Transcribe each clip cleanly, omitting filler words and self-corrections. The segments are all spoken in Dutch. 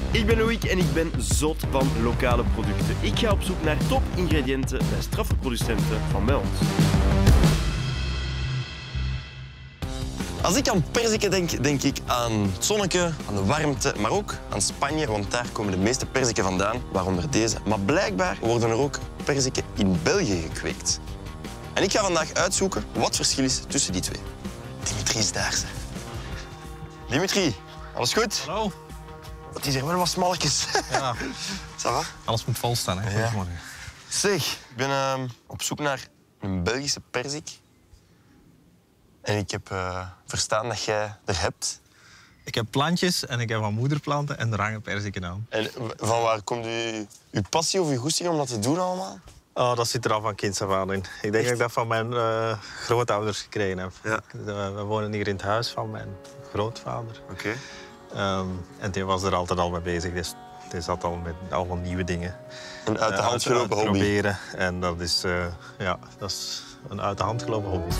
Ik ben Loïc en ik ben zot van lokale producten. Ik ga op zoek naar top-ingrediënten bij straffe producenten van bij ons. Als ik aan perziken denk, denk ik aan het zonneke, aan de warmte, maar ook aan Spanje, want daar komen de meeste perziken vandaan, waaronder deze. Maar blijkbaar worden er ook perziken in België gekweekt. En ik ga vandaag uitzoeken wat het verschil is tussen die twee. Dimitri is daar, zeg. Dimitri, alles goed? Hallo. Het is hier wel wat smalletjes. Ja. Ça va? Alles moet vol staan, hè? Ja. Zeg, ik ben op zoek naar een Belgische perzik. En ik heb verstaan dat jij er hebt. Ik heb plantjes en ik heb wat moederplanten en er hangen perziken aan. En van waar komt uw passie of uw goesting om dat te doen allemaal? Oh, dat zit er al van kinds af aan in. Ik denk dat ik dat van mijn grootouders gekregen heb. Ja. We wonen hier in het huis van mijn grootvader. Oké. En die was er altijd al mee bezig. Dus die zat al met allemaal nieuwe dingen. Een uit de hand gelopen hobby. Proberen. En dat is, dat is een uit de hand gelopen hobby.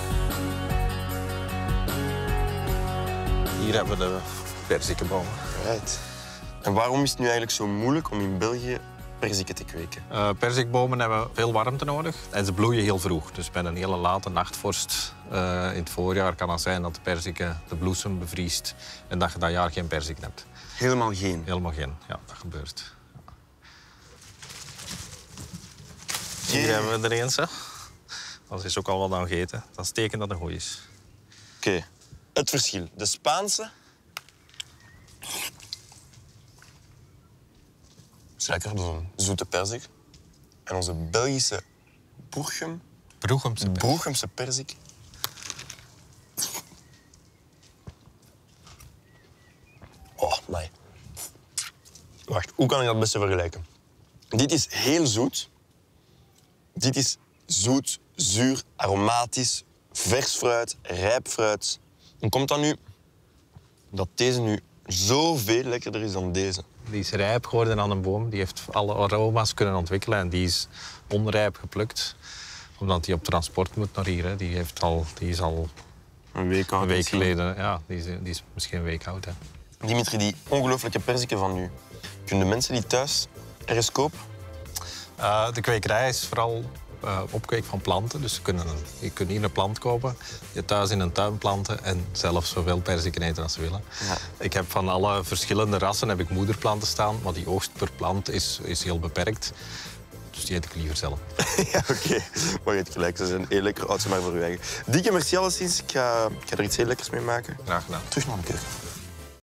Hier hebben we de perzikenbomen. Right. En waarom is het nu eigenlijk zo moeilijk om in België perziken te kweken? Perzikbomen hebben veel warmte nodig en ze bloeien heel vroeg. Dus bij een hele late nachtvorst in het voorjaar kan het zijn dat de bloesem bevriest en dat je dat jaar geen perziken hebt. Helemaal geen. Helemaal geen. Ja, dat gebeurt. Ja. Yeah. Hier hebben we er eens. Hè. Dat is ook al wat aan gegeten. Dat is teken dat het goed is. Oké. Het verschil. De Spaanse is lekker, dat is een zoete perzik. En onze Belgische Broechemse perzik. Oh, my. Wacht, hoe kan ik dat het beste vergelijken? Dit is heel zoet. Dit is zoet, zuur, aromatisch, vers fruit, rijp fruit. En komt dan nu dat deze nu zoveel lekkerder is dan deze? Die is rijp geworden aan een boom. Die heeft alle aroma's kunnen ontwikkelen en die is onrijp geplukt. Omdat die op transport moet naar hier. Hè. Die is al een week oud. Een week geleden. Ja, die is misschien een week oud. Hè. Dimitri, die ongelooflijke perziken van u. Kunnen mensen die thuis ergens kopen? De kwekerij is vooral opkweek van planten. Dus je kunt hier een plant kopen, je thuis in een tuin planten en zelf zoveel perziken eten als ze willen. Ja. Ik heb van alle verschillende rassen heb ik moederplanten staan, maar die oogst per plant is heel beperkt. Dus die eet ik liever zelf. Ja, oké. Maar je hebt gelijk, ze zijn heel lekker oud, maar voor uw eigen. Dikke merci alleszins. Ik ga er iets heel lekkers mee maken. Graag gedaan. Terug naar de keuken.